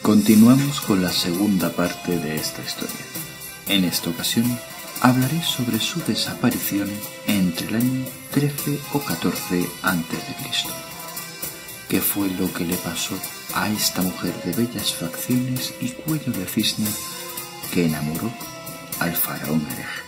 Continuamos con la segunda parte de esta historia. En esta ocasión hablaré sobre su desaparición entre el año 13 o 14 a.C. ¿Qué fue lo que le pasó a esta mujer de bellas facciones y cuello de cisne que enamoró al faraón hereje?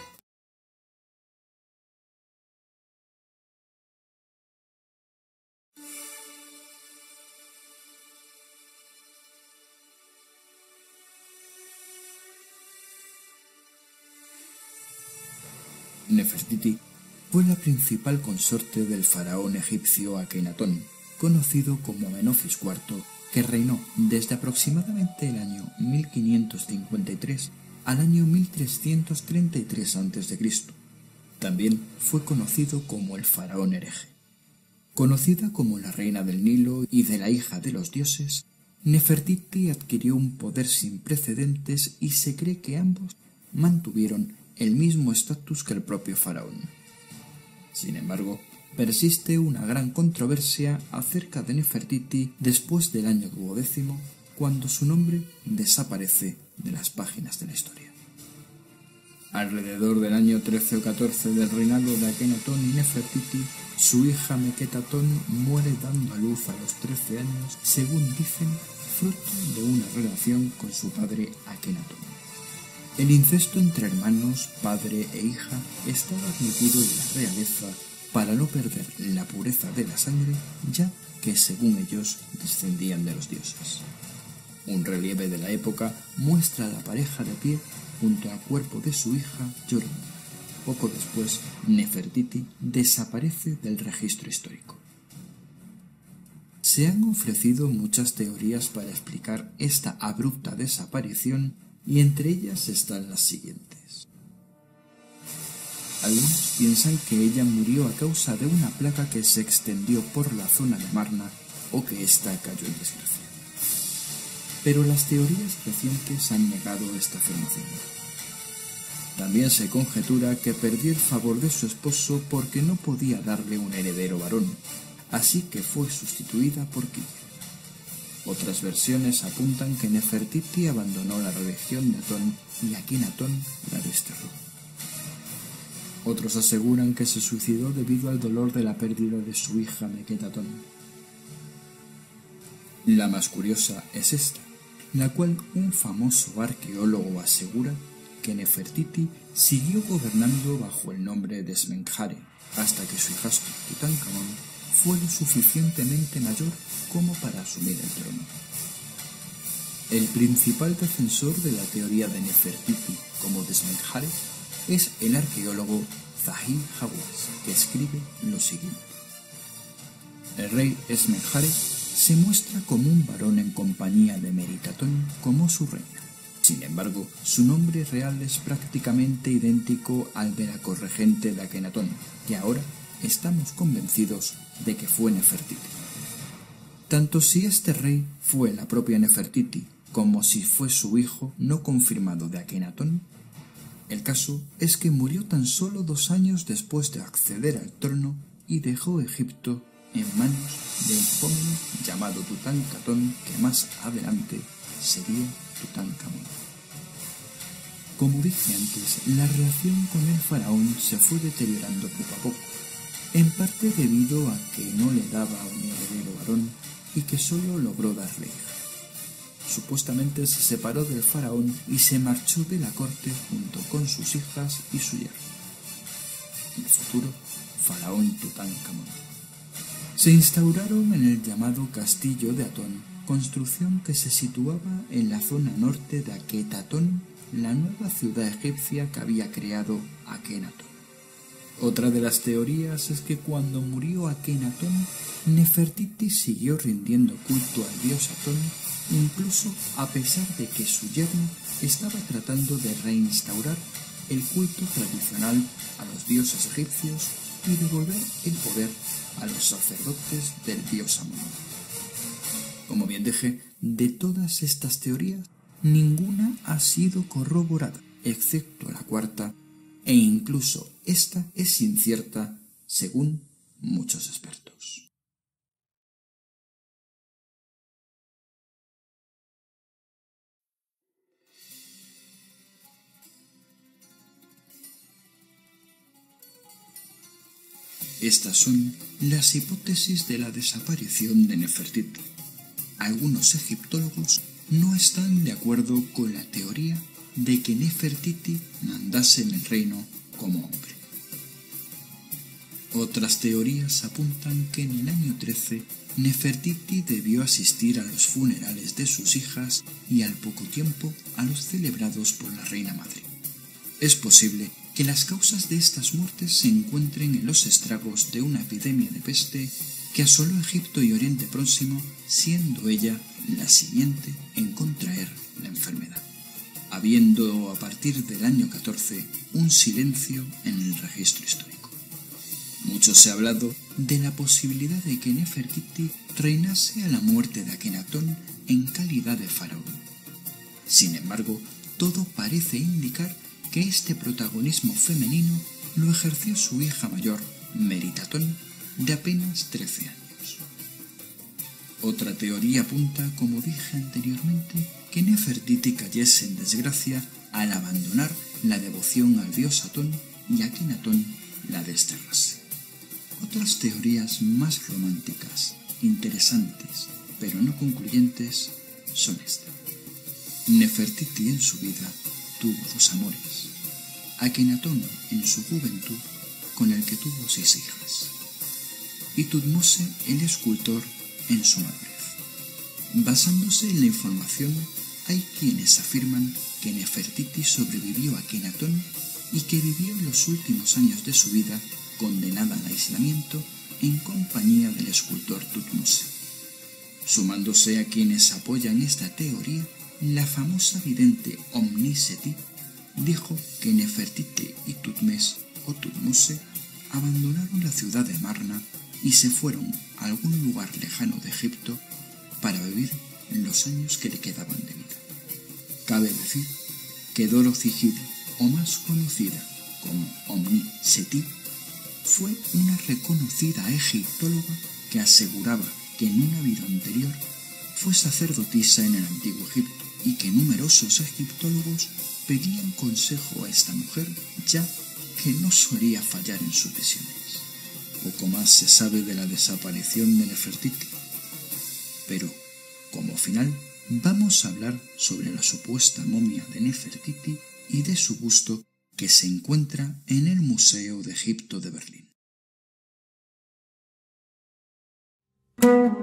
Nefertiti fue la principal consorte del faraón egipcio Akenatón, conocido como Amenofis IV, que reinó desde aproximadamente el año 1553 al año 1333 a.C. También fue conocido como el faraón hereje. Conocida como la reina del Nilo y de la hija de los dioses, Nefertiti adquirió un poder sin precedentes y se cree que ambos mantuvieron el mismo estatus que el propio faraón. Sin embargo, persiste una gran controversia acerca de Nefertiti después del año 12, cuando su nombre desaparece de las páginas de la historia. Alrededor del año 13 o 14 del reinado de Akenatón y Nefertiti, su hija Meketatón muere dando a luz a los 13 años, según dicen, fruto de una relación con su padre Akenatón. El incesto entre hermanos, padre e hija, estaba admitido en la realeza para no perder la pureza de la sangre, ya que, según ellos, descendían de los dioses. Un relieve de la época muestra a la pareja de pie junto al cuerpo de su hija llorando. Poco después, Nefertiti desaparece del registro histórico. Se han ofrecido muchas teorías para explicar esta abrupta desaparición, y entre ellas están las siguientes. Algunos piensan que ella murió a causa de una plaga que se extendió por la zona de Marna o que ésta cayó en desgracia. Pero las teorías recientes han negado esta afirmación. También se conjetura que perdió el favor de su esposo porque no podía darle un heredero varón, así que fue sustituida por Ki. Otras versiones apuntan que Nefertiti abandonó la religión de Atón y Akenatón la desterró. Otros aseguran que se suicidó debido al dolor de la pérdida de su hija Meketatón. La más curiosa es esta, la cual un famoso arqueólogo asegura que Nefertiti siguió gobernando bajo el nombre de Smenkhare hasta que su hijastro Tutankamón fue lo suficientemente mayor como para asumir el trono. El principal defensor de la teoría de Nefertiti como de Smenkhare es el arqueólogo Zahi Hawass, que escribe lo siguiente. El rey Smenkhare se muestra como un varón en compañía de Meritatón como su reina. Sin embargo, su nombre real es prácticamente idéntico al de la corregente de Akenatón, que ahora estamos convencidos de que fue Nefertiti. Tanto si este rey fue la propia Nefertiti como si fue su hijo no confirmado de Akenatón, el caso es que murió tan solo 2 años después de acceder al trono y dejó Egipto en manos de un joven llamado Tutankamón, que más adelante sería Tutankamón. Como dije antes, la relación con el faraón se fue deteriorando poco a poco, en parte debido a que no le daba un heredero varón y que solo logró darle hija. Supuestamente se separó del faraón y se marchó de la corte junto con sus hijas y su yerno, el futuro faraón Tutankamón. Se instauraron en el llamado Castillo de Atón, construcción que se situaba en la zona norte de Aketatón, la nueva ciudad egipcia que había creado Akenatón. Otra de las teorías es que cuando murió Akenatón, Nefertiti siguió rindiendo culto al dios Atón, incluso a pesar de que su yerno estaba tratando de reinstaurar el culto tradicional a los dioses egipcios y devolver el poder a los sacerdotes del dios Amón. Como bien dije, de todas estas teorías, ninguna ha sido corroborada, excepto la cuarta, e incluso esta es incierta según muchos expertos. Estas son las hipótesis de la desaparición de Nefertiti. Algunos egiptólogos no están de acuerdo con la teoría de que Nefertiti mandase en el reino como hombre. Otras teorías apuntan que en el año 13 Nefertiti debió asistir a los funerales de sus hijas y al poco tiempo a los celebrados por la reina madre. Es posible que las causas de estas muertes se encuentren en los estragos de una epidemia de peste que asoló Egipto y Oriente Próximo, siendo ella la siguiente en contraer la enfermedad, habiendo a partir del año 14 un silencio en el registro histórico. Mucho se ha hablado de la posibilidad de que Nefertiti reinase a la muerte de Akenatón en calidad de faraón. Sin embargo, todo parece indicar que este protagonismo femenino lo ejerció su hija mayor, Meritatón, de apenas 13 años. Otra teoría apunta, como dije anteriormente, que Nefertiti cayese en desgracia al abandonar la devoción al dios Atón y Akenatón la desterrase. Otras teorías más románticas, interesantes, pero no concluyentes, son estas. Nefertiti en su vida tuvo dos amores. Akenatón en su juventud, con el que tuvo 6 hijas, y Tutmose el escultor en su madurez. Basándose en la información, hay quienes afirman que Nefertiti sobrevivió a Akenatón y que vivió los últimos años de su vida condenada al aislamiento en compañía del escultor Tutmose. Sumándose a quienes apoyan esta teoría, la famosa vidente Omniseti dijo que Nefertiti y Tutmés o Tutmose abandonaron la ciudad de Marna y se fueron a algún lugar lejano de Egipto para vivir los años que le quedaban de vida. Cabe decir que Dorothy-Hill, o más conocida como Omniseti, fue una reconocida egiptóloga que aseguraba que en una vida anterior fue sacerdotisa en el antiguo Egipto y que numerosos egiptólogos pedían consejo a esta mujer, ya que no solía fallar en sus visiones. Poco más se sabe de la desaparición de Nefertiti, pero como final vamos a hablar sobre la supuesta momia de Nefertiti y de su busto que se encuentra en el Museo de Egipto de Berlín.